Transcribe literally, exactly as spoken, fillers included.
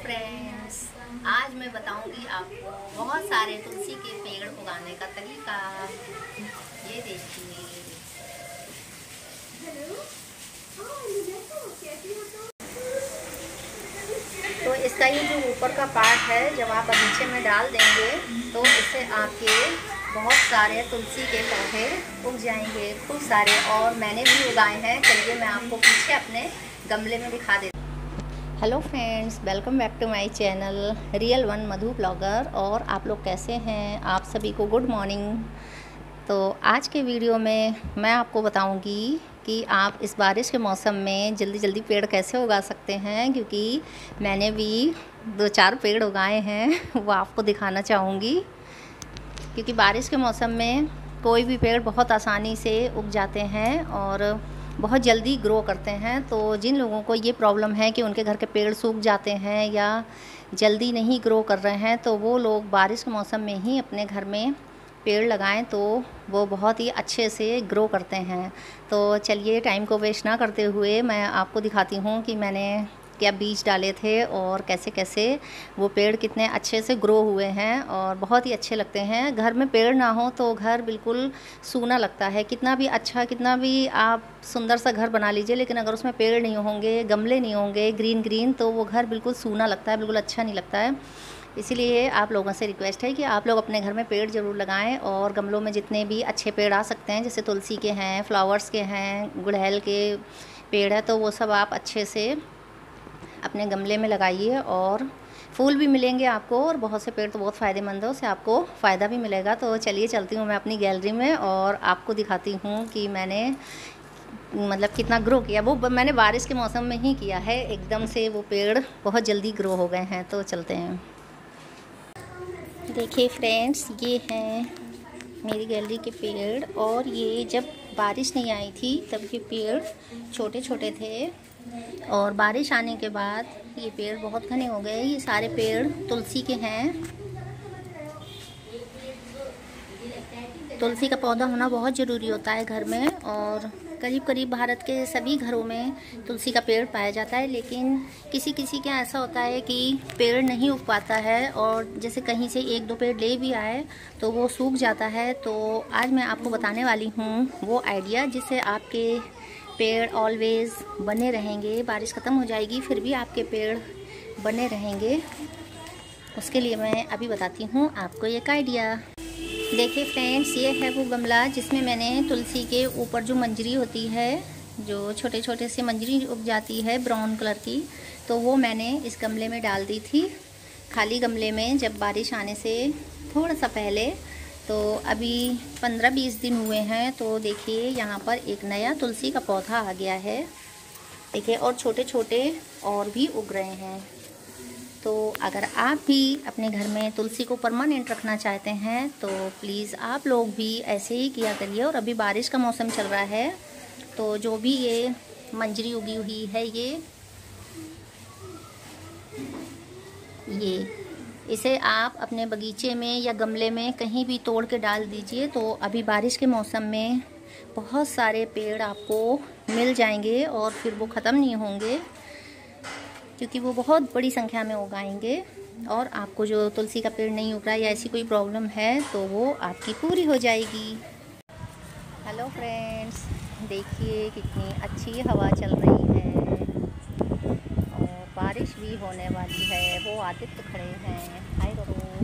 Friends, आज मैं बताऊंगी आपको बहुत सारे तुलसी के पेड़ उगाने का तरीका। ये देखिए, तो इसका ये जो ऊपर का पार्ट है जब आप बगीचे में डाल देंगे तो इससे आपके बहुत सारे तुलसी के पौधे उग जाएंगे, खूब सारे। और मैंने भी उगाए हैं। चलिए मैं आपको पीछे अपने गमले में दिखा देती हूँ। Hello friends, welcome back to my channel real one Madhu blogger. और आप लोग कैसे हैं? आप सभी को गुड मॉर्निंग। तो आज के वीडियो में मैं आपको बताऊंगी कि आप इस बारिश के मौसम में जल्दी जल्दी पेड़ कैसे उगा सकते हैं, क्योंकि मैंने भी दो चार पेड़ उगाए हैं वो आपको दिखाना चाहूँगी। क्योंकि बारिश के मौसम में कोई भी पेड़ बहुत आसानी से उग जाते हैं और बहुत जल्दी ग्रो करते हैं। तो जिन लोगों को ये प्रॉब्लम है कि उनके घर के पेड़ सूख जाते हैं या जल्दी नहीं ग्रो कर रहे हैं, तो वो लोग बारिश के मौसम में ही अपने घर में पेड़ लगाएं तो वो बहुत ही अच्छे से ग्रो करते हैं। तो चलिए टाइम को वेस्ट ना करते हुए मैं आपको दिखाती हूँ कि मैंने क्या बीज डाले थे और कैसे कैसे वो पेड़ कितने अच्छे से ग्रो हुए हैं और बहुत ही अच्छे लगते हैं। घर में पेड़ ना हो तो घर बिल्कुल सूना लगता है। कितना भी अच्छा, कितना भी आप सुंदर सा घर बना लीजिए, लेकिन अगर उसमें पेड़ नहीं होंगे, गमले नहीं होंगे ग्रीन ग्रीन, तो वो घर बिल्कुल सूना लगता है, बिल्कुल अच्छा नहीं लगता है। इसीलिए आप लोगों से रिक्वेस्ट है कि आप लोग अपने घर में पेड़ ज़रूर लगाएं और गमलों में जितने भी अच्छे पेड़ आ सकते हैं, जैसे तुलसी के हैं, फ्लावर्स के हैं, गुड़हल के पेड़ है, तो वो सब आप अच्छे से अपने गमले में लगाइए और फूल भी मिलेंगे आपको। और बहुत से पेड़ तो बहुत फ़ायदेमंद है, उससे आपको फ़ायदा भी मिलेगा। तो चलिए चलती हूँ मैं अपनी गैलरी में और आपको दिखाती हूँ कि मैंने मतलब कितना ग्रो किया। वो मैंने बारिश के मौसम में ही किया है, एकदम से वो पेड़ बहुत जल्दी ग्रो हो गए हैं। तो चलते हैं। देखिए फ्रेंड्स, ये हैं मेरी गैलरी के पेड़। और ये जब बारिश नहीं आई थी तब ये पेड़ छोटे छोटे थे और बारिश आने के बाद ये पेड़ बहुत घने हो गए। ये सारे पेड़ तुलसी के हैं। तुलसी का पौधा होना बहुत ज़रूरी होता है घर में, और करीब करीब भारत के सभी घरों में तुलसी का पेड़ पाया जाता है। लेकिन किसी किसी के ऐसा होता है कि पेड़ नहीं उग पाता है, और जैसे कहीं से एक दो पेड़ ले भी आए तो वो सूख जाता है। तो आज मैं आपको बताने वाली हूँ वो आइडिया जिससे आपके पेड़ ऑलवेज़ बने रहेंगे। बारिश ख़त्म हो जाएगी फिर भी आपके पेड़ बने रहेंगे। उसके लिए मैं अभी बताती हूँ आपको एक आइडिया। देखिए फ्रेंड्स, ये है वो गमला जिसमें मैंने तुलसी के ऊपर जो मंजरी होती है, जो छोटे छोटे से मंजरी उग जाती है ब्राउन कलर की, तो वो मैंने इस गमले में डाल दी थी, खाली गमले में, जब बारिश आने से थोड़ा सा पहले। तो अभी पंद्रह बीस दिन हुए हैं। तो देखिए यहाँ पर एक नया तुलसी का पौधा आ गया है। देखिए, और छोटे छोटे और भी उग रहे हैं। तो अगर आप भी अपने घर में तुलसी को परमानेंट रखना चाहते हैं तो प्लीज़ आप लोग भी ऐसे ही किया करिए। और अभी बारिश का मौसम चल रहा है, तो जो भी ये मंजरी उगी हुई है ये ये इसे आप अपने बगीचे में या गमले में कहीं भी तोड़ के डाल दीजिए। तो अभी बारिश के मौसम में बहुत सारे पेड़ आपको मिल जाएंगे और फिर वो ख़त्म नहीं होंगे, क्योंकि वो बहुत बड़ी संख्या में उगाएंगे। और आपको जो तुलसी का पेड़ नहीं उग रहा या ऐसी कोई प्रॉब्लम है तो वो आपकी पूरी हो जाएगी। हेलो फ्रेंड्स, देखिए कितनी अच्छी हवा चल रही है और बारिश भी होने वाली है। वो आदित्य खड़े हैं, हाय करो।